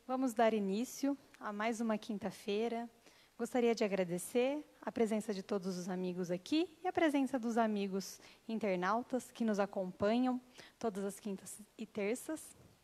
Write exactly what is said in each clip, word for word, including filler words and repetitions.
Vamos dar início a mais uma quinta-feira. Gostaria de agradecer a presença de todos os amigos aqui e a presença dos amigos internautas que nos acompanham todas as quintas e terças.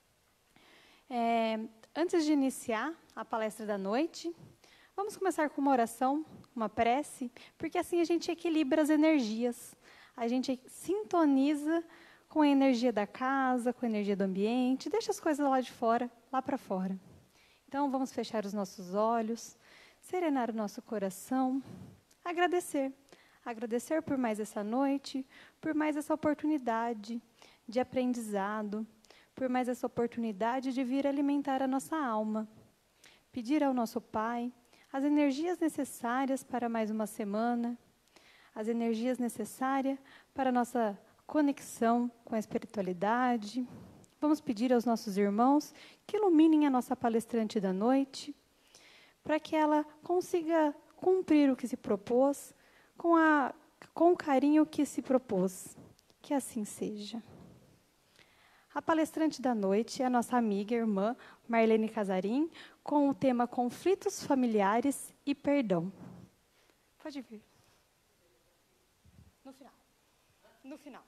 É, antes de iniciar a palestra da noite, vamos começar com uma oração, uma prece, porque assim a gente equilibra as energias, a gente sintoniza com a energia da casa, com a energia do ambiente, deixa as coisas lá de fora, lá para fora. Então, vamos fechar os nossos olhos, serenar o nosso coração, agradecer. Agradecer por mais essa noite, por mais essa oportunidade de aprendizado, por mais essa oportunidade de vir alimentar a nossa alma. Pedir ao nosso Pai as energias necessárias para mais uma semana, as energias necessárias para a nossa conexão com a espiritualidade. Vamos pedir aos nossos irmãos que iluminem a nossa palestrante da noite, para que ela consiga cumprir o que se propôs, com, a, com o carinho que se propôs. Que assim seja. A palestrante da noite é a nossa amiga e irmã Marlene Casarim, com o tema Conflitos Familiares e Perdão. Pode vir. No final. No final.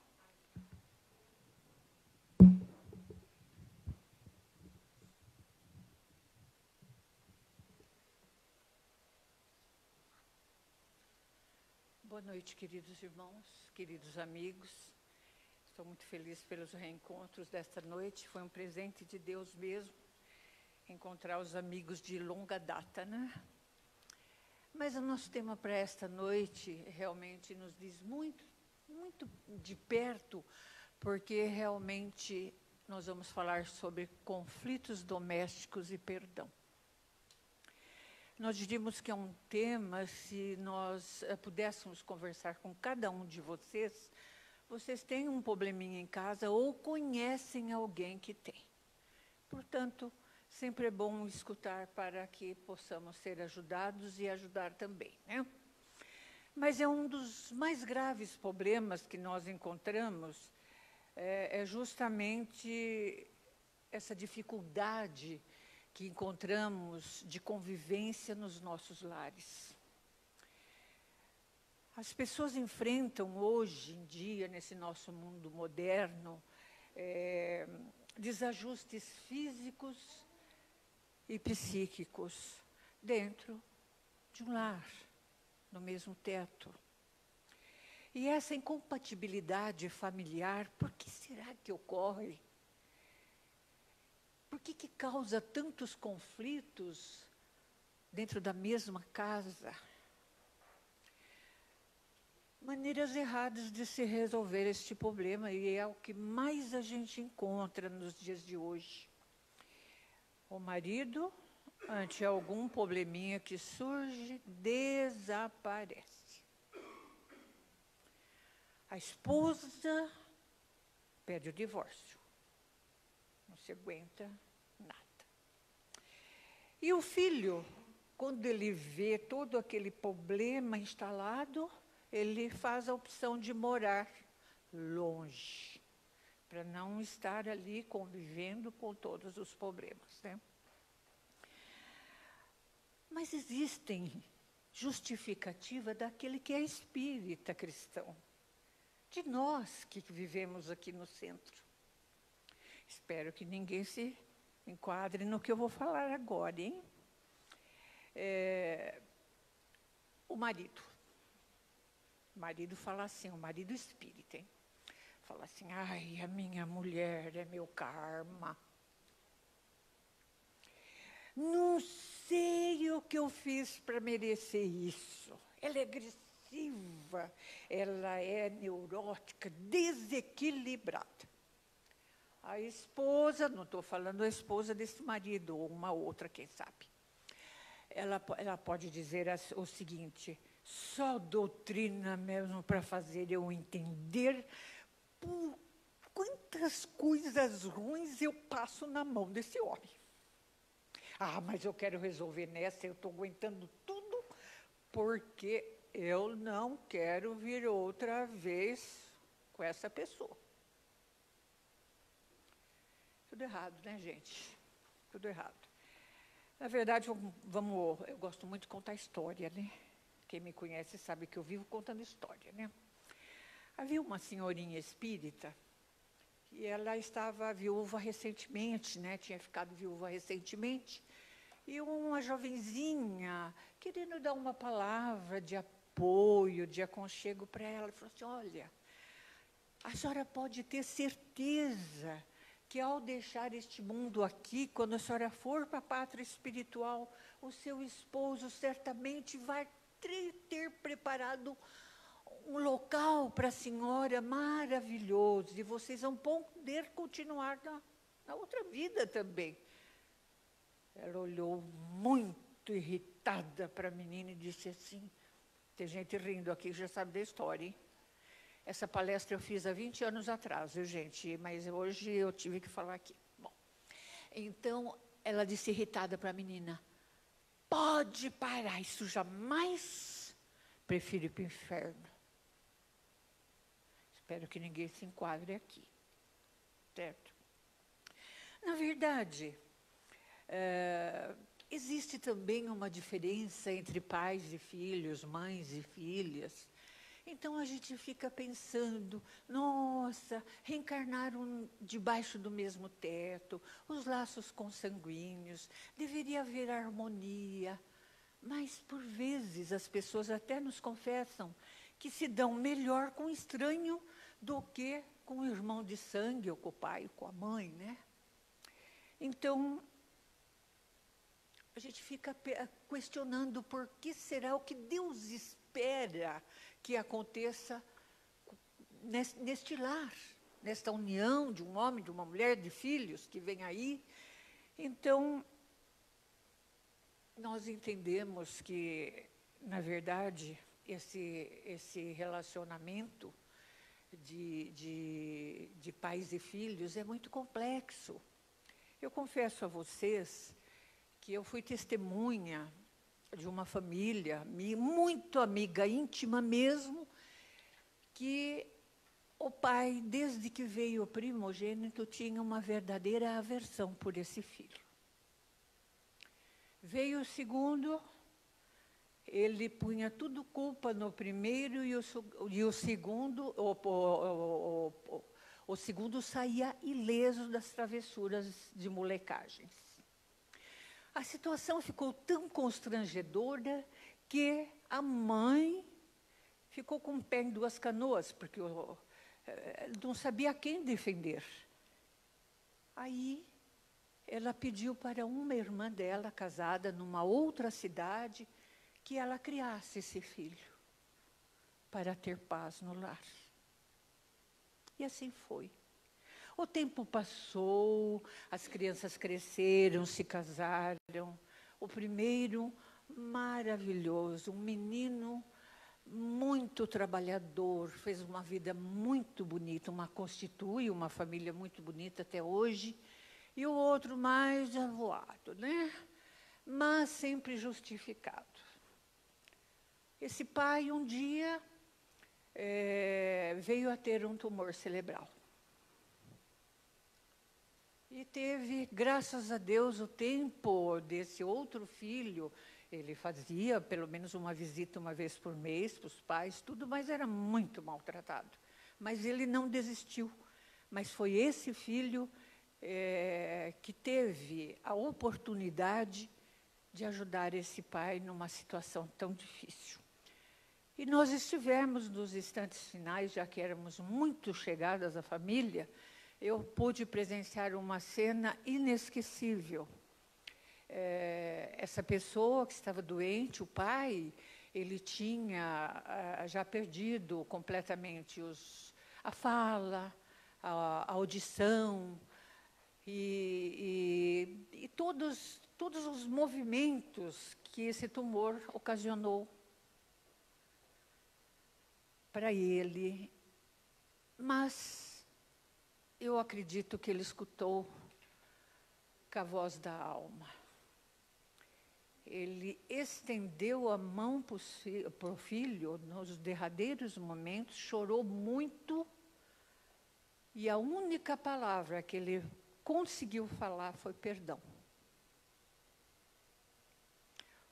Boa noite, queridos irmãos, queridos amigos. Estou muito feliz pelos reencontros desta noite. Foi um presente de Deus mesmo, encontrar os amigos de longa data, né? Mas o nosso tema para esta noite realmente nos diz muito, muito de perto, porque realmente nós vamos falar sobre conflitos domésticos e perdão. Nós diríamos que é um tema, se nós uh, pudéssemos conversar com cada um de vocês, vocês têm um probleminha em casa ou conhecem alguém que tem. Portanto, sempre é bom escutar para que possamos ser ajudados e ajudar também, né? Mas é um dos mais graves problemas que nós encontramos, é, é justamente essa dificuldade que encontramos de convivência nos nossos lares. As pessoas enfrentam hoje em dia, nesse nosso mundo moderno, é, desajustes físicos e psíquicos dentro de um lar, no mesmo teto. E essa incompatibilidade familiar, por que será que ocorre? Por que que causa tantos conflitos dentro da mesma casa? Maneiras erradas de se resolver este problema, e é o que mais a gente encontra nos dias de hoje. O marido, ante algum probleminha que surge, desaparece. A esposa pede o divórcio. Não se aguenta nada. E o filho, quando ele vê todo aquele problema instalado, ele faz a opção de morar longe, para não estar ali convivendo com todos os problemas, né? Mas existem justificativas daquele que é espírita cristão, de nós que vivemos aqui no centro. Espero que ninguém se enquadre no que eu vou falar agora, hein? É, o marido. O marido fala assim, o marido espírita, hein? Fala assim, ai, a minha mulher é meu karma. Não sei o que eu fiz para merecer isso. Ela é agressiva, ela é neurótica, desequilibrada. A esposa, não estou falando a esposa desse marido, ou uma outra, quem sabe. Ela, ela pode dizer o seguinte, só doutrina mesmo para fazer eu entender por quantas coisas ruins eu passo na mão desse homem. Ah, mas eu quero resolver nessa, eu estou aguentando tudo, porque eu não quero vir outra vez com essa pessoa. Tudo errado, né, gente? Tudo errado. Na verdade, vamos, vamos, eu gosto muito de contar história, né? Quem me conhece sabe que eu vivo contando história, né? Havia uma senhorinha espírita e ela estava viúva recentemente, né? Tinha ficado viúva recentemente. E uma jovenzinha, querendo dar uma palavra de apoio, de aconchego para ela, falou assim, olha, a senhora pode ter certeza que ao deixar este mundo aqui, quando a senhora for para a pátria espiritual, o seu esposo certamente vai ter preparado um local para a senhora maravilhoso, e vocês vão poder continuar na, na outra vida também. Ela olhou muito irritada para a menina e disse assim, tem gente rindo aqui, já sabe da história, hein? Essa palestra eu fiz há vinte anos atrás, viu, gente? Mas hoje eu tive que falar aqui. Bom, então, ela disse irritada para a menina, pode parar, isso jamais, prefiro ir para o inferno. Espero que ninguém se enquadre aqui, certo? Na verdade, é, existe também uma diferença entre pais e filhos, mães e filhas. Então, a gente fica pensando, nossa, reencarnaram debaixo do mesmo teto, os laços consanguíneos, deveria haver harmonia. Mas, por vezes, as pessoas até nos confessam que se dão melhor com o estranho do que com o irmão de sangue, ou com o pai, ou com a mãe, né? Então, a gente fica questionando por que será o que Deus espera que aconteça neste lar, nesta união de um homem, de uma mulher, de filhos que vem aí. Então, nós entendemos que, na verdade, esse, esse relacionamento de, de, de pais e filhos é muito complexo. Eu confesso a vocês que eu fui testemunha de uma família muito amiga, íntima mesmo, que o pai, desde que veio o primogênito, tinha uma verdadeira aversão por esse filho. Veio o segundo, ele punha tudo culpa no primeiro e o, e o segundo, o, o, o, o segundo saía ileso das travessuras de molecagens. A situação ficou tão constrangedora que a mãe ficou com o pé em duas canoas, porque eu, eh, não sabia quem defender. Aí, ela pediu para uma irmã dela, casada numa outra cidade, que ela criasse esse filho, para ter paz no lar. E assim foi. O tempo passou, as crianças cresceram, se casaram. O primeiro, maravilhoso, um menino muito trabalhador, fez uma vida muito bonita, uma constitui uma família muito bonita até hoje. E o outro mais avoado, né? Mas sempre justificado. Esse pai, um dia, é, veio a ter um tumor cerebral. E teve, graças a Deus, o tempo desse outro filho. Ele fazia pelo menos uma visita uma vez por mês para os pais, tudo, mas era muito maltratado. Mas ele não desistiu. Mas foi esse filho é, que teve a oportunidade de ajudar esse pai numa situação tão difícil. E nós estivemos nos instantes finais, já que éramos muito chegadas à família, eu pude presenciar uma cena inesquecível. É, essa pessoa que estava doente, o pai, ele tinha ah, já perdido completamente os, a fala, a, a audição e, e, e todos, todos os movimentos que esse tumor ocasionou para ele. Mas eu acredito que ele escutou com a voz da alma. Ele estendeu a mão para o filho nos derradeiros momentos, chorou muito, e a única palavra que ele conseguiu falar foi perdão.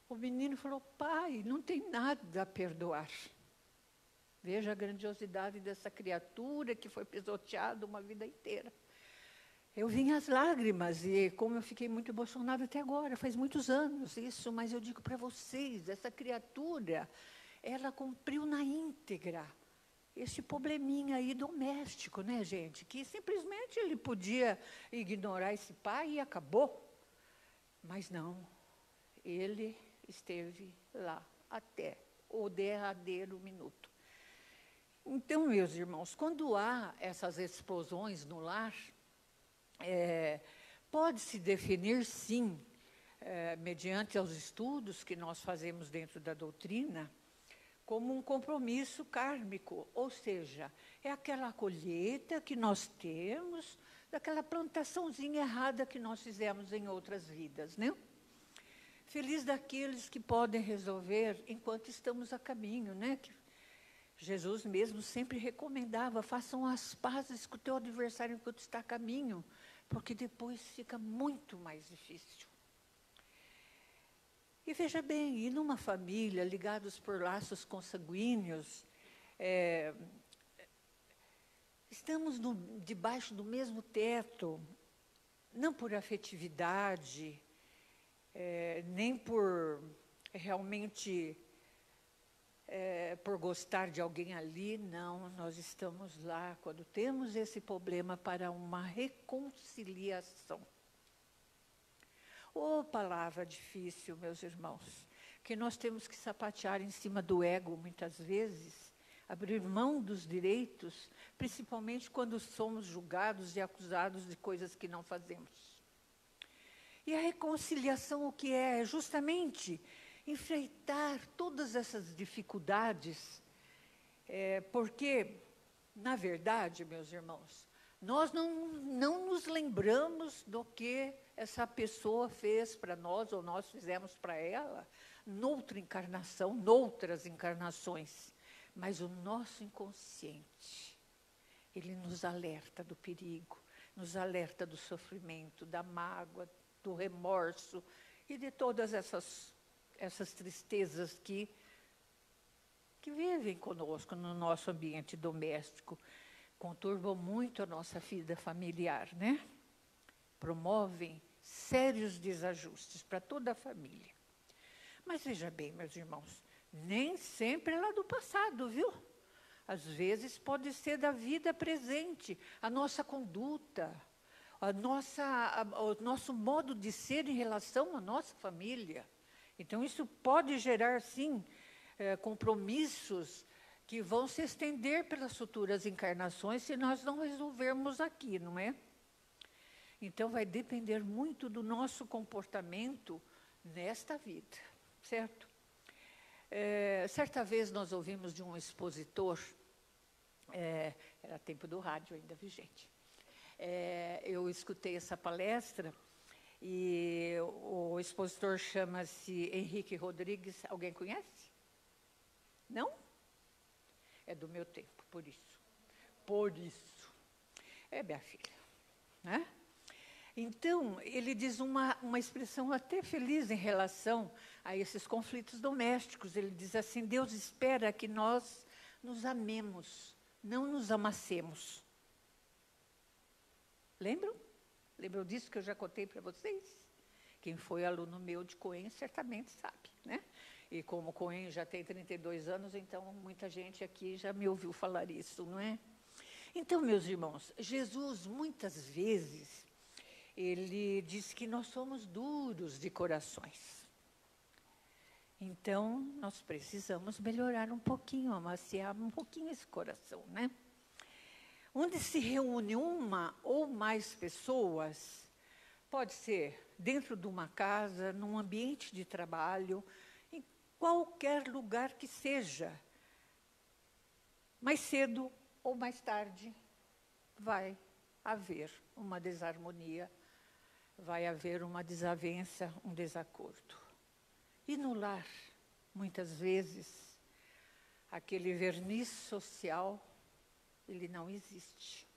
O menino falou, pai, não tem nada a perdoar. Veja a grandiosidade dessa criatura que foi pisoteada uma vida inteira. Eu vim às lágrimas, e como eu fiquei muito emocionada até agora, faz muitos anos isso, mas eu digo para vocês, essa criatura, ela cumpriu na íntegra esse probleminha aí doméstico, né, gente? Que simplesmente ele podia ignorar esse pai e acabou. Mas não, ele esteve lá até o derradeiro minuto. Então, meus irmãos, quando há essas explosões no lar, é, pode-se definir, sim, é, mediante os estudos que nós fazemos dentro da doutrina, como um compromisso kármico, ou seja, é aquela colheita que nós temos daquela plantaçãozinha errada que nós fizemos em outras vidas, né? Feliz daqueles que podem resolver enquanto estamos a caminho, né? Que Jesus mesmo sempre recomendava, façam as pazes com o teu adversário enquanto está a caminho, porque depois fica muito mais difícil. E veja bem, e numa família, ligados por laços consanguíneos, é, estamos no, debaixo do mesmo teto, não por afetividade, é, nem por realmente é, por gostar de alguém ali, não, nós estamos lá quando temos esse problema para uma reconciliação. Ô, palavra difícil, meus irmãos, que nós temos que sapatear em cima do ego, muitas vezes, abrir mão dos direitos, principalmente quando somos julgados e acusados de coisas que não fazemos. E a reconciliação, o que é? É justamente enfrentar todas essas dificuldades, é, porque, na verdade, meus irmãos, nós não, não nos lembramos do que essa pessoa fez para nós, ou nós fizemos para ela, noutra encarnação, noutras encarnações. Mas o nosso inconsciente, ele nos alerta do perigo, nos alerta do sofrimento, da mágoa, do remorso e de todas essas, essas tristezas que, que vivem conosco no nosso ambiente doméstico. Conturbam muito a nossa vida familiar, né? Promovem sérios desajustes para toda a família. Mas veja bem, meus irmãos, nem sempre é lá do passado, viu? Às vezes pode ser da vida presente, a nossa conduta, a nossa, a, o nosso modo de ser em relação à nossa família. Então, isso pode gerar, sim, é, compromissos que vão se estender pelas futuras encarnações se nós não resolvermos aqui, não é? Então, vai depender muito do nosso comportamento nesta vida, certo? É, certa vez nós ouvimos de um expositor, é, era tempo do rádio ainda, vigente. É, eu escutei essa palestra e o expositor chama-se Henrique Rodrigues. Alguém conhece? Não? É do meu tempo, por isso. Por isso. É, minha filha, né? Então, ele diz uma, uma expressão até feliz em relação a esses conflitos domésticos. Ele diz assim, Deus espera que nós nos amemos, não nos amassemos. Lembram? Lembram disso que eu já contei para vocês? Quem foi aluno meu de Cohen certamente sabe, né? E como Cohen já tem trinta e dois anos, então muita gente aqui já me ouviu falar isso, não é? Então, meus irmãos, Jesus muitas vezes ele diz que nós somos duros de corações. Então, nós precisamos melhorar um pouquinho, amaciar um pouquinho esse coração, né? Onde se reúne uma ou mais pessoas, pode ser dentro de uma casa, num ambiente de trabalho, em qualquer lugar que seja, mais cedo ou mais tarde vai haver uma desarmonia, vai haver uma desavença, um desacordo. E no lar, muitas vezes, aquele verniz social, ele não existe.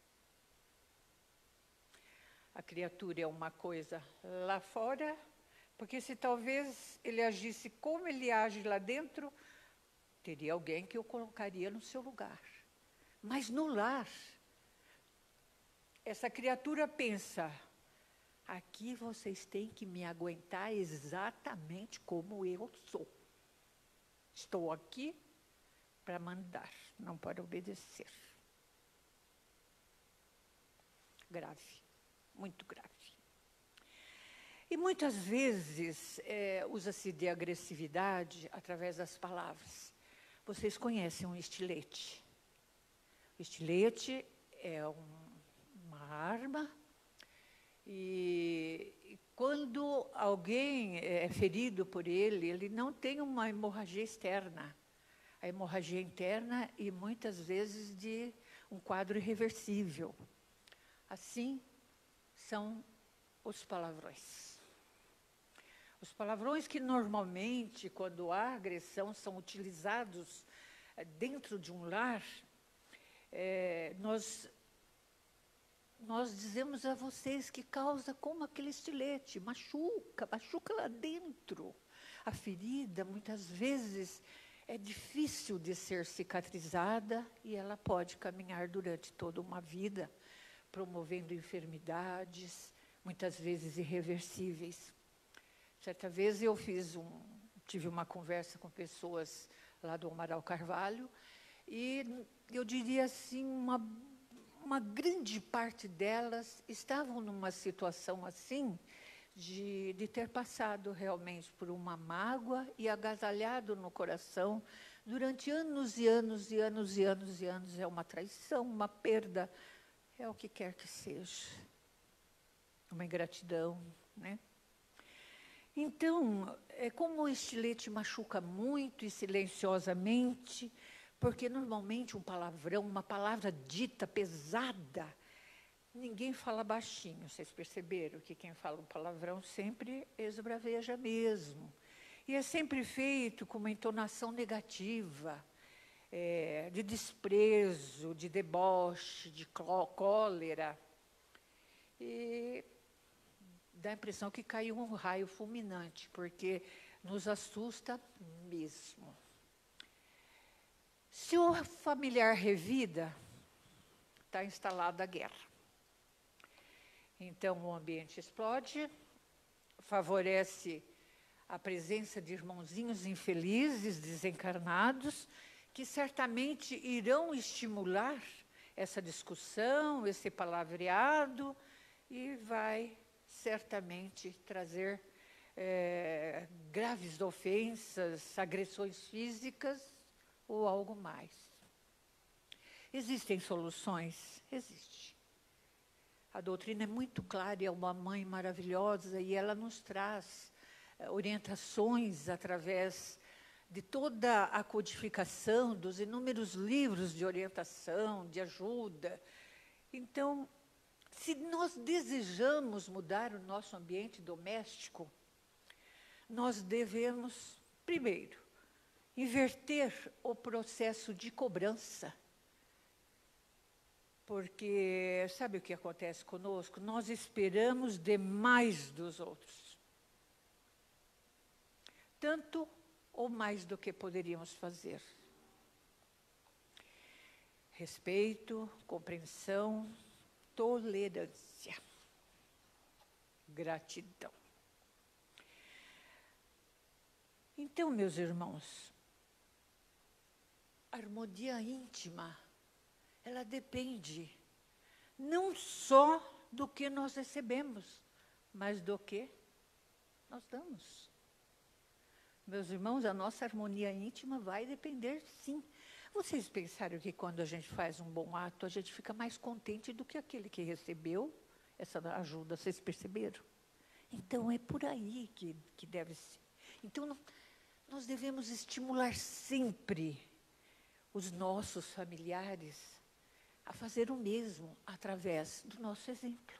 A criatura é uma coisa lá fora, Porque se talvez ele agisse como ele age lá dentro, teria alguém que o colocaria no seu lugar. Mas no lar, essa criatura pensa, aqui vocês têm que me aguentar exatamente como eu sou. Estou aqui para mandar, não para obedecer. Grave, muito grave. E muitas vezes é, usa-se de agressividade através das palavras. Vocês conhecem um estilete. O estilete é um, uma arma e, e quando alguém é ferido por ele, ele não tem uma hemorragia externa. A hemorragia interna e muitas vezes de um quadro irreversível. Assim são os palavrões. Os palavrões que normalmente, quando há agressão, são utilizados dentro de um lar, é, nós, nós dizemos a vocês que causa como aquele estilete, machuca, machuca lá dentro. A ferida, muitas vezes, é difícil de ser cicatrizada e ela pode caminhar durante toda uma vida, promovendo enfermidades, muitas vezes irreversíveis. Certa vez eu fiz um, tive uma conversa com pessoas lá do Amaral Carvalho e eu diria assim, uma, uma grande parte delas estavam numa situação assim de, de ter passado realmente por uma mágoa e agasalhado no coração durante anos e anos e anos e anos e anos. É uma traição, uma perda, é o que quer que seja, uma ingratidão, né? Então, é como o estilete machuca muito e silenciosamente, porque normalmente um palavrão, uma palavra dita pesada, ninguém fala baixinho. Vocês perceberam que quem fala um palavrão sempre esbraveja mesmo. E é sempre feito com uma entonação negativa, é, de desprezo, de deboche, de cólera. E dá a impressão que caiu um raio fulminante, porque nos assusta mesmo. Se o familiar revida, está instalada a guerra. Então, o ambiente explode, favorece a presença de irmãozinhos infelizes, desencarnados, que certamente irão estimular essa discussão, esse palavreado, e vai certamente trazer é, graves ofensas, agressões físicas ou algo mais. Existem soluções? Existe. A doutrina é muito clara e é uma mãe maravilhosa e ela nos traz é, orientações através de toda a codificação, dos inúmeros livros de orientação, de ajuda. Então, se nós desejamos mudar o nosso ambiente doméstico, nós devemos, primeiro, inverter o processo de cobrança. Porque, sabe o que acontece conosco? Nós esperamos demais dos outros. Tanto ou mais do que poderíamos fazer. Respeito, compreensão, tolerância, gratidão. Então, meus irmãos, a harmonia íntima, ela depende não só do que nós recebemos, mas do que nós damos. Meus irmãos, a nossa harmonia íntima vai depender, sim. Vocês pensaram que quando a gente faz um bom ato, a gente fica mais contente do que aquele que recebeu essa ajuda, vocês perceberam? Então, é por aí que, que deve ser. Então, nós devemos estimular sempre os nossos familiares a fazer o mesmo através do nosso exemplo.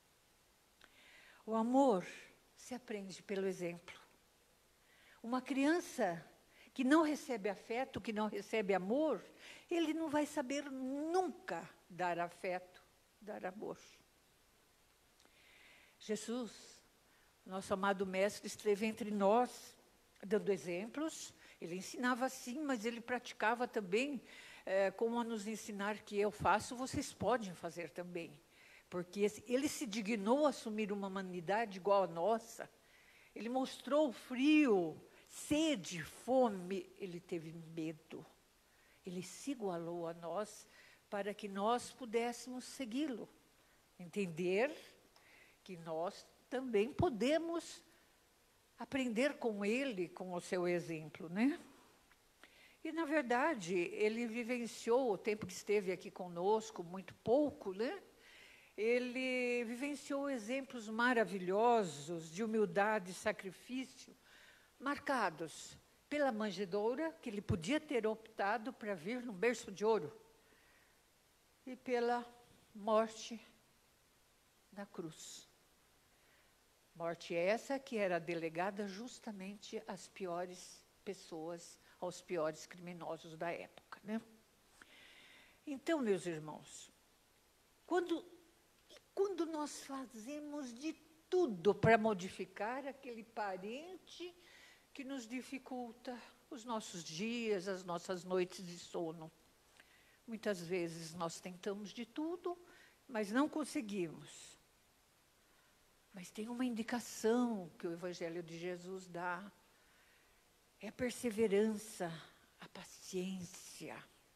O amor se aprende pelo exemplo. Uma criança que não recebe afeto, que não recebe amor, ele não vai saber nunca dar afeto, dar amor. Jesus, Nosso amado mestre esteve entre nós, dando exemplos. Ele ensinava assim, mas ele praticava também, é, como a nos ensinar que eu faço, vocês podem fazer também. Porque ele se dignou a assumir uma humanidade igual à nossa. Ele mostrou frio, sede, fome, ele teve medo. Ele se igualou a nós para que nós pudéssemos segui-lo. Entender que nós também podemos aprender com ele, com o seu exemplo, né? E, na verdade, ele vivenciou, o tempo que esteve aqui conosco, muito pouco, né? Ele vivenciou exemplos maravilhosos de humildade e sacrifício, marcados pela manjedoura, que ele podia ter optado para vir num berço de ouro, e pela morte na cruz. Morte essa que era delegada justamente às piores pessoas, aos piores criminosos da época, né? Então, meus irmãos, quando, quando nós fazemos de tudo para modificar aquele parente que nos dificulta os nossos dias, as nossas noites de sono, muitas vezes nós tentamos de tudo, mas não conseguimos. Mas tem uma indicação que o Evangelho de Jesus dá. É a perseverança, a paciência.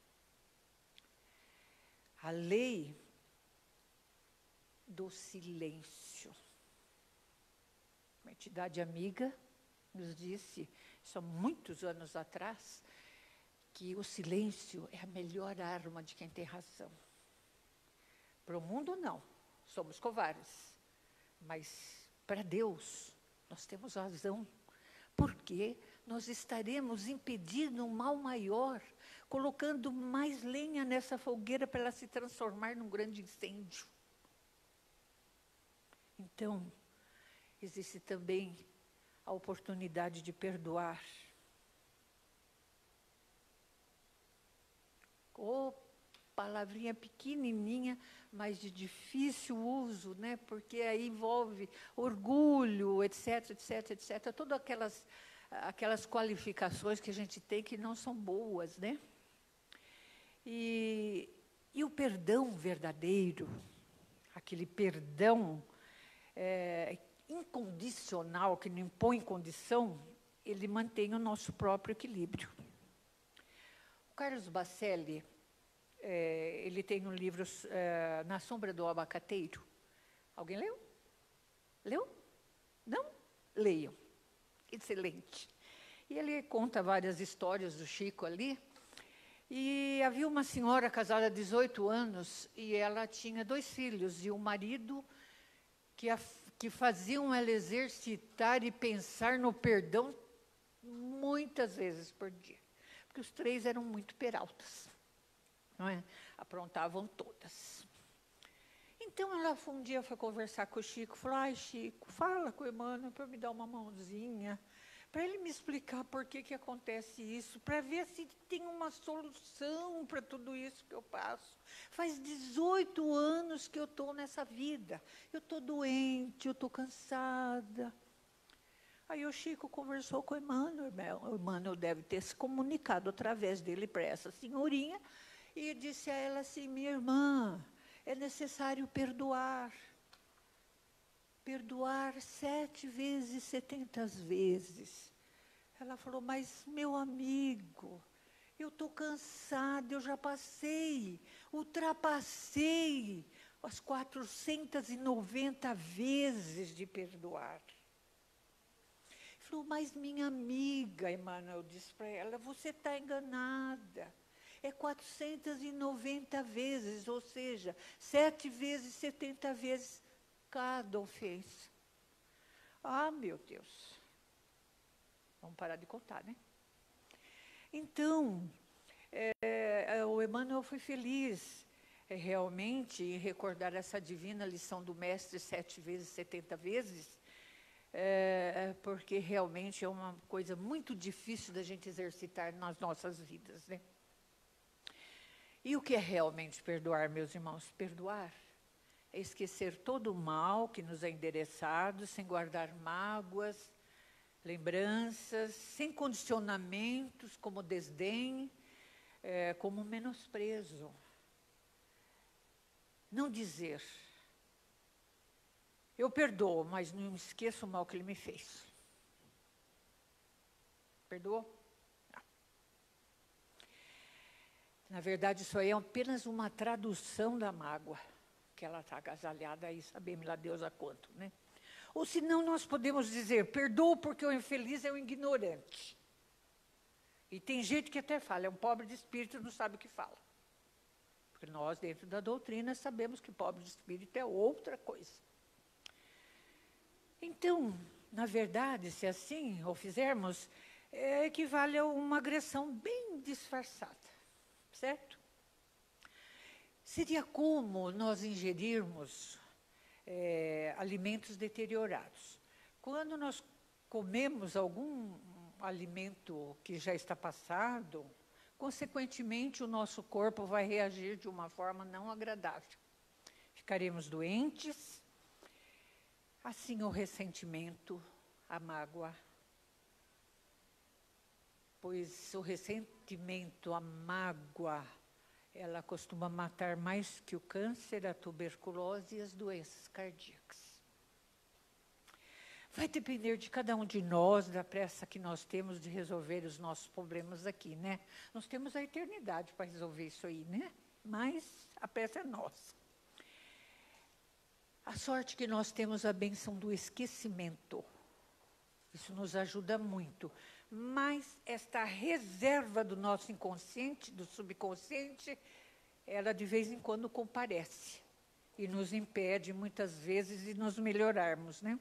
A lei do silêncio. Uma entidade amiga nos disse, isso há muitos anos atrás, que o silêncio é a melhor arma de quem tem razão. Para o mundo, não. Somos covardes. Mas para Deus, nós temos razão, porque nós estaremos impedindo um mal maior, colocando mais lenha nessa fogueira para ela se transformar num grande incêndio. Então, existe também a oportunidade de perdoar. Oh, palavrinha pequenininha, mas de difícil uso, né? Porque aí envolve orgulho, etc, etc, etc. Todas aquelas, aquelas qualificações que a gente tem que não são boas, né? E, e o perdão verdadeiro, aquele perdão é, incondicional, que não impõe condição, ele mantém o nosso próprio equilíbrio. O Carlos Bacelli, É, ele tem um livro, é, Na Sombra do Abacateiro. Alguém leu? Leu? Não? Leiam. Excelente. E ele conta várias histórias do Chico ali. E havia uma senhora casada há dezoito anos e ela tinha dois filhos e um marido que, a, que faziam ela exercitar e pensar no perdão muitas vezes por dia. Porque os três eram muito peraltas. Não é? Aprontavam todas. Então, ela um dia foi conversar com o Chico, falou, ai, Chico, fala com o Emmanuel para me dar uma mãozinha, para ele me explicar por que, que acontece isso, para ver se tem uma solução para tudo isso que eu passo. Faz dezoito anos que eu estou nessa vida, eu estou doente, eu estou cansada. Aí o Chico conversou com o Emmanuel, o Emmanuel deve ter se comunicado através dele para essa senhorinha, e disse a ela assim, minha irmã, é necessário perdoar. Perdoar sete vezes, setenta vezes. Ela falou, mas meu amigo, eu estou cansada, eu já passei, ultrapassei as quatrocentas e noventa vezes de perdoar. Ele falou, mas minha amiga, Emmanuel disse para ela, você está enganada. É quatrocentas e noventa vezes, ou seja, sete vezes, setenta vezes cada ofensa. Ah, meu Deus. Vamos parar de contar, né? Então, é, o Emmanuel foi feliz é, realmente em recordar essa divina lição do Mestre sete vezes, setenta vezes, é, porque realmente é uma coisa muito difícil da gente exercitar nas nossas vidas, né? E o que é realmente perdoar, meus irmãos? Perdoar é esquecer todo o mal que nos é endereçado, sem guardar mágoas, lembranças, sem condicionamentos como desdém, é, como menosprezo. Não dizer, eu perdoo, mas não esqueço o mal que ele me fez. Perdoou? Não. Na verdade, isso aí é apenas uma tradução da mágoa, que ela está agasalhada aí, sabemos lá Deus a quanto, né? Ou senão nós podemos dizer, perdoo porque o infeliz é um ignorante. E tem gente que até fala, é um pobre de espírito, não sabe o que fala. Porque nós, dentro da doutrina, sabemos que pobre de espírito é outra coisa. Então, na verdade, se assim o fizermos, é, equivale a uma agressão bem disfarçada, certo? Seria como nós ingerirmos é, alimentos deteriorados. Quando nós comemos algum alimento que já está passado, consequentemente o nosso corpo vai reagir de uma forma não agradável. Ficaremos doentes, assim o ressentimento, a mágoa. Pois o ressentimento, a mágoa, ela costuma matar mais que o câncer, a tuberculose e as doenças cardíacas. Vai depender de cada um de nós, da pressa que nós temos de resolver os nossos problemas aqui, né? Nós temos a eternidade para resolver isso aí, né? Mas a pressa é nossa. A sorte que nós temos a bênção do esquecimento. Isso nos ajuda muito. Mas esta reserva do nosso inconsciente, do subconsciente, ela de vez em quando comparece. E nos impede, muitas vezes, de nos melhorarmos, né?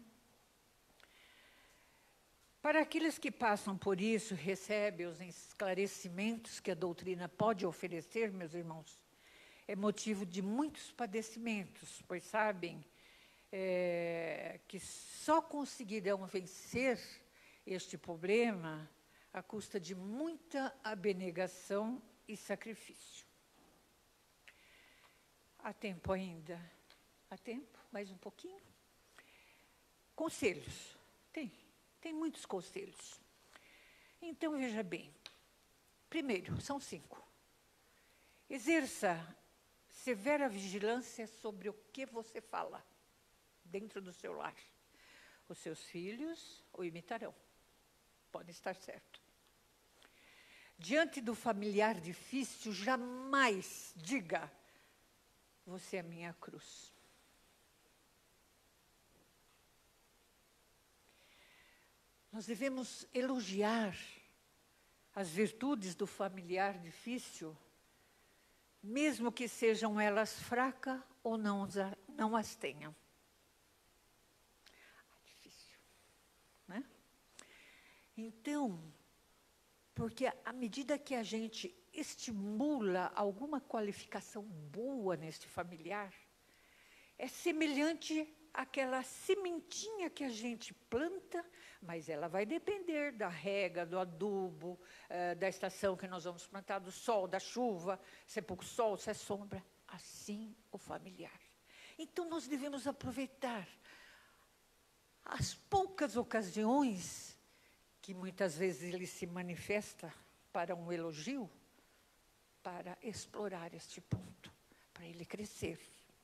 Para aqueles que passam por isso, recebem os esclarecimentos que a doutrina pode oferecer, meus irmãos, é motivo de muitos padecimentos, pois sabem é, que só conseguirão vencer este problema à custa de muita abnegação e sacrifício. Há tempo ainda? Há tempo? Mais um pouquinho? Conselhos. Tem. Tem muitos conselhos. Então, veja bem. Primeiro, são cinco. Exerça severa vigilância sobre o que você fala dentro do seu lar. Os seus filhos o imitarão. Pode estar certo. Diante do familiar difícil, jamais diga, você é a minha cruz. Nós devemos elogiar as virtudes do familiar difícil, mesmo que sejam elas fracas ou não, não as tenham. É difícil, né? Então, porque à medida que a gente estimula alguma qualificação boa neste familiar, é semelhante àquela sementinha que a gente planta, mas ela vai depender da rega, do adubo, eh, da estação que nós vamos plantar, do sol, da chuva, se é pouco sol, se é sombra. Assim o familiar. Então, nós devemos aproveitar as poucas ocasiões que muitas vezes ele se manifesta para um elogio, para explorar este ponto, para ele crescer.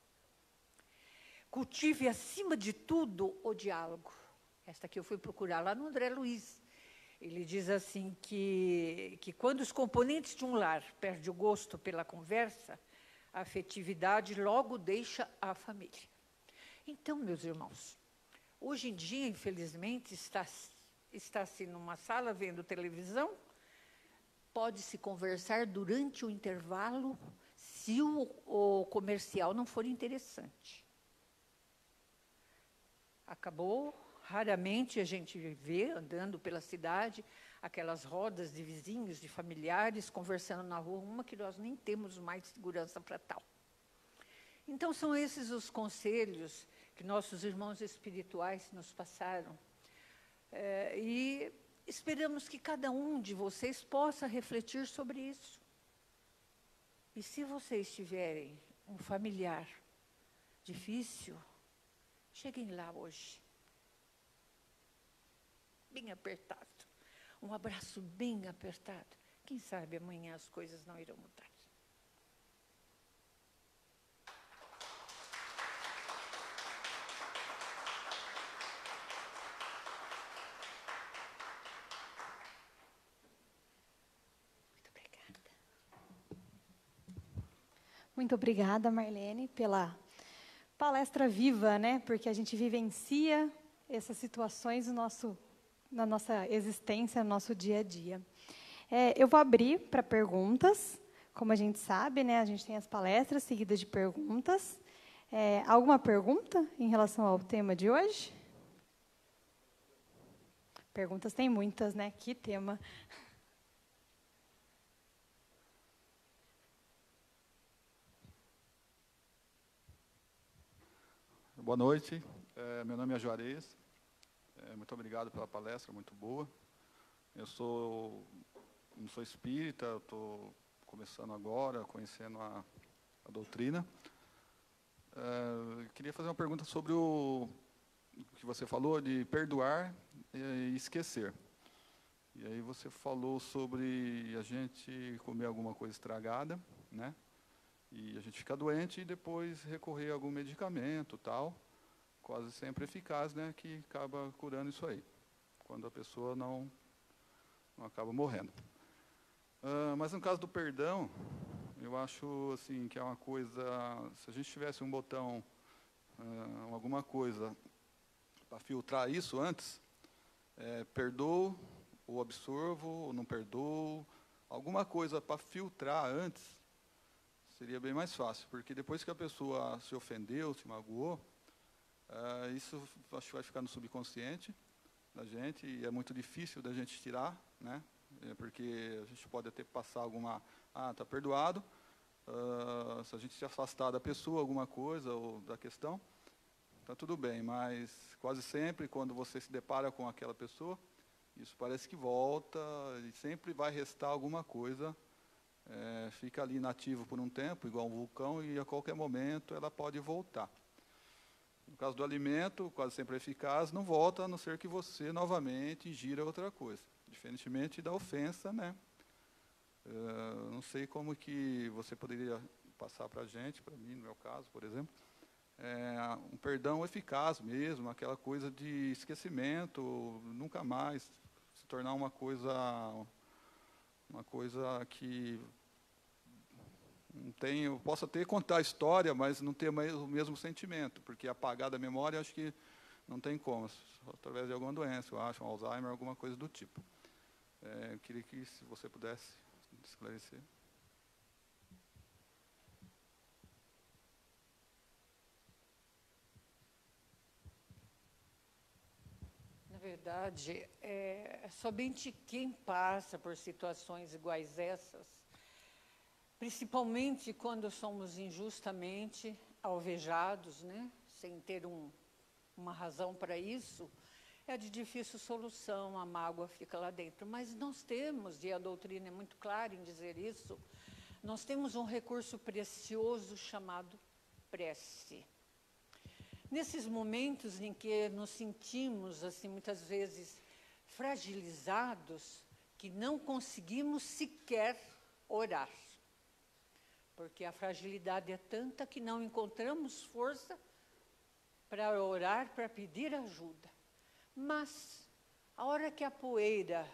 Cultive, acima de tudo, o diálogo. Esta aqui eu fui procurar lá no André Luiz. Ele diz assim que, que quando os componentes de um lar perdem o gosto pela conversa, a afetividade logo deixa a família. Então, meus irmãos, hoje em dia, infelizmente, está, está-se numa sala vendo televisão, pode-se conversar durante o intervalo, se o, o comercial não for interessante. Acabou, raramente a gente vê, andando pela cidade, aquelas rodas de vizinhos, de familiares, conversando na rua, uma que nós nem temos mais segurança para tal. Então, são esses os conselhos que nossos irmãos espirituais nos passaram. É, e esperamos que cada um de vocês possa refletir sobre isso. E se vocês tiverem um familiar difícil, cheguem lá hoje, bem apertado, um abraço bem apertado. Quem sabe amanhã as coisas não irão mudar. Muito obrigada, Marlene, pela palestra viva, né? Porque a gente vivencia essas situações no nosso, na nossa existência, no nosso dia a dia. É, eu vou abrir para perguntas. Como a gente sabe, né? A gente tem as palestras seguidas de perguntas. É, alguma pergunta em relação ao tema de hoje? Perguntas tem muitas, né? Que tema! Boa noite, é, meu nome é Juarez, é, muito obrigado pela palestra, muito boa. Eu sou, não sou espírita, estou começando agora, conhecendo a, a doutrina. É, queria fazer uma pergunta sobre o, o que você falou de perdoar e esquecer. E aí você falou sobre a gente comer alguma coisa estragada, né? E a gente fica doente e depois recorrer a algum medicamento, tal, quase sempre eficaz, né, que acaba curando isso aí, quando a pessoa não, não acaba morrendo. Uh, mas no caso do perdão, eu acho assim, que é uma coisa, se a gente tivesse um botão, uh, alguma coisa para filtrar isso antes, é, perdoo, ou absorvo, ou não perdoo, alguma coisa para filtrar antes, seria bem mais fácil, porque depois que a pessoa se ofendeu, se magoou, uh, isso acho que vai ficar no subconsciente da gente, e é muito difícil da gente tirar, né? É porque a gente pode até passar alguma, ah, está perdoado, uh, se a gente se afastar da pessoa, alguma coisa, ou da questão, está tudo bem, mas quase sempre, quando você se depara com aquela pessoa, isso parece que volta, e sempre vai restar alguma coisa. É, fica ali inativo por um tempo, igual um vulcão, e a qualquer momento ela pode voltar. No caso do alimento, quase sempre eficaz, não volta, a não ser que você novamente ingira outra coisa. Diferentemente da ofensa, né? É, não sei como que você poderia passar para a gente, para mim, no meu caso, por exemplo, é, um perdão eficaz mesmo, aquela coisa de esquecimento, nunca mais se tornar uma coisa, uma coisa que não tem, eu posso até contar a história, mas não ter mais o mesmo sentimento, porque apagar da memória acho que não tem como, só através de alguma doença, eu acho, um Alzheimer, alguma coisa do tipo. É, eu queria que se você pudesse esclarecer. Na verdade, é somente quem passa por situações iguais essas, principalmente quando somos injustamente alvejados, né, sem ter um, uma razão para isso, é de difícil solução, a mágoa fica lá dentro. Mas nós temos, e a doutrina é muito clara em dizer isso, nós temos um recurso precioso chamado prece. Nesses momentos em que nos sentimos, assim, muitas vezes fragilizados, que não conseguimos sequer orar, porque a fragilidade é tanta que não encontramos força para orar, para pedir ajuda. Mas, a hora que a poeira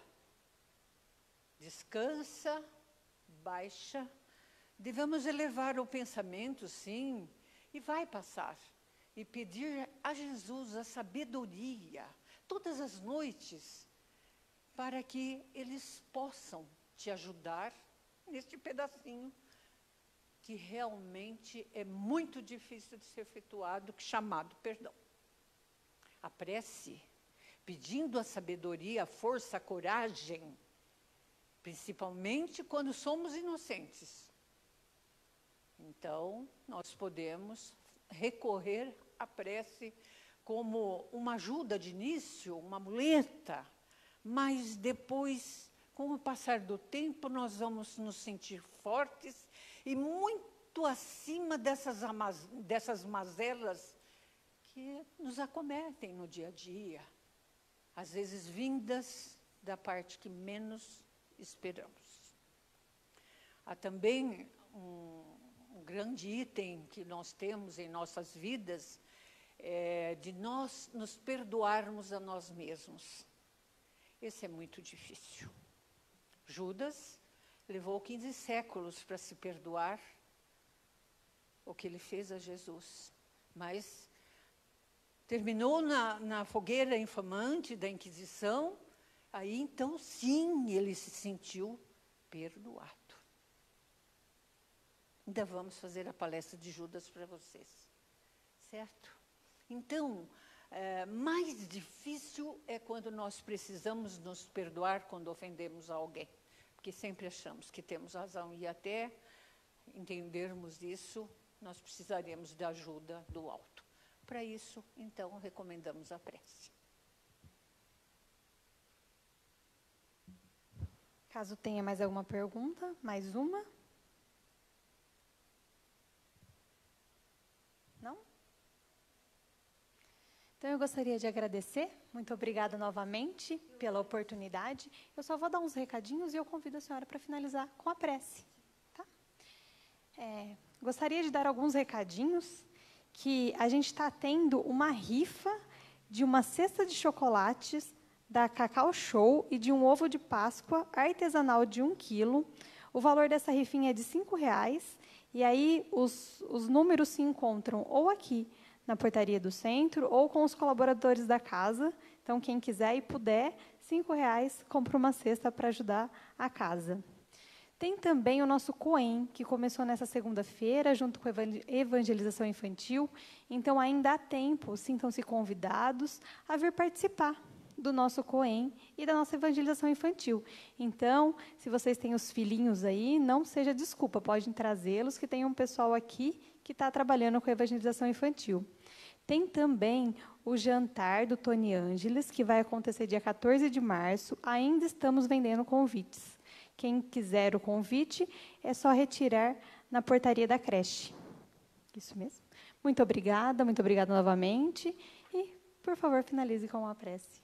descansa, baixa, devemos elevar o pensamento, sim, e vai passar. E pedir a Jesus a sabedoria, todas as noites, para que eles possam te ajudar neste pedacinho, que realmente é muito difícil de ser efetuado, chamado perdão. A prece, pedindo a sabedoria, a força, a coragem, principalmente quando somos inocentes. Então, nós podemos recorrer à prece como uma ajuda de início, uma muleta, mas depois, com o passar do tempo, nós vamos nos sentir fortes e muito muito acima dessas, amaz- dessas mazelas que nos acometem no dia a dia, às vezes vindas da parte que menos esperamos. Há também um, um grande item que nós temos em nossas vidas, é, de nós nos perdoarmos a nós mesmos. Esse é muito difícil. Judas levou quinze séculos para se perdoar o que ele fez a Jesus, mas terminou na, na fogueira infamante da Inquisição. Aí, então, sim, ele se sentiu perdoado. Ainda vamos fazer a palestra de Judas para vocês, certo? Então, é, mais difícil é quando nós precisamos nos perdoar quando ofendemos alguém, porque sempre achamos que temos razão, e até entendermos isso, nós precisaremos da ajuda do alto. Para isso, então, recomendamos a prece. Caso tenha mais alguma pergunta, mais uma? Não? Então, eu gostaria de agradecer. Muito obrigada novamente pela oportunidade. Eu só vou dar uns recadinhos e eu convido a senhora para finalizar com a prece. Tá? É, gostaria de dar alguns recadinhos, que a gente está tendo uma rifa de uma cesta de chocolates da Cacau Show e de um ovo de Páscoa artesanal de um quilo. O valor dessa rifinha é de cinco reais. E aí os, os números se encontram ou aqui na portaria do centro ou com os colaboradores da casa. Então, quem quiser e puder, cinco reais, compra uma cesta para ajudar a casa. Tem também o nosso Coen, que começou nessa segunda-feira, junto com a evangelização infantil. Então, ainda há tempo, sintam-se convidados a vir participar do nosso Coen e da nossa evangelização infantil. Então, se vocês têm os filhinhos aí, não seja desculpa, podem trazê-los, que tem um pessoal aqui que está trabalhando com a evangelização infantil. Tem também o jantar do Tony Ângeles, que vai acontecer dia quatorze de março. Ainda estamos vendendo convites. Quem quiser o convite, é só retirar na portaria da creche. Isso mesmo. Muito obrigada, muito obrigada novamente. E, por favor, finalize com uma prece.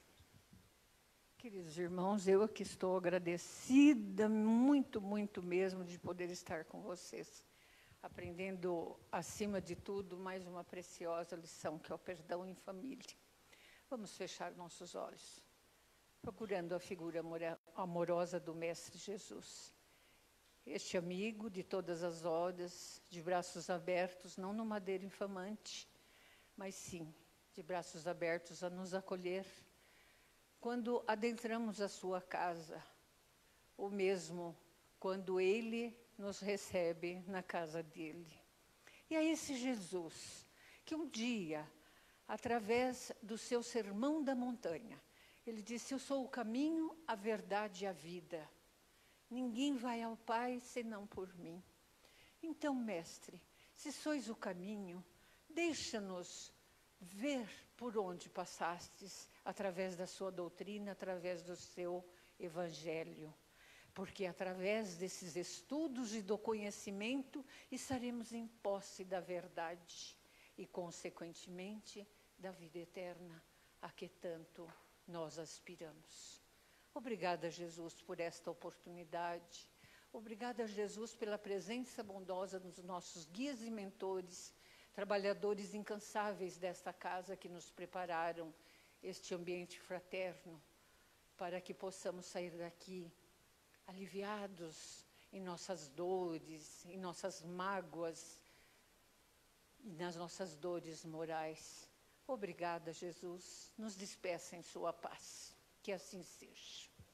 Queridos irmãos, eu aqui estou agradecida, muito, muito mesmo, de poder estar com vocês, aprendendo, acima de tudo, mais uma preciosa lição, que é o perdão em família. Vamos fechar nossos olhos, procurando a figura amorosa do Mestre Jesus. Este amigo de todas as horas, de braços abertos, não no madeiro infamante, mas sim, de braços abertos a nos acolher, quando adentramos a sua casa, ou mesmo quando Ele nos recebe na casa dEle. E é esse Jesus que um dia, através do seu sermão da montanha, Ele disse: eu sou o caminho, a verdade e a vida. Ninguém vai ao Pai senão por mim. Então, Mestre, se sois o caminho, deixa-nos ver por onde passastes, através da sua doutrina, através do seu evangelho. Porque através desses estudos e do conhecimento, estaremos em posse da verdade e, consequentemente, da vida eterna, a que tanto nós aspiramos. Obrigada, Jesus, por esta oportunidade. Obrigada, Jesus, pela presença bondosa dos nossos guias e mentores, trabalhadores incansáveis desta casa que nos prepararam este ambiente fraterno, para que possamos sair daqui aliviados em nossas dores, em nossas mágoas e nas nossas dores morais. Obrigada, Jesus. Nos despeça em sua paz. Que assim seja.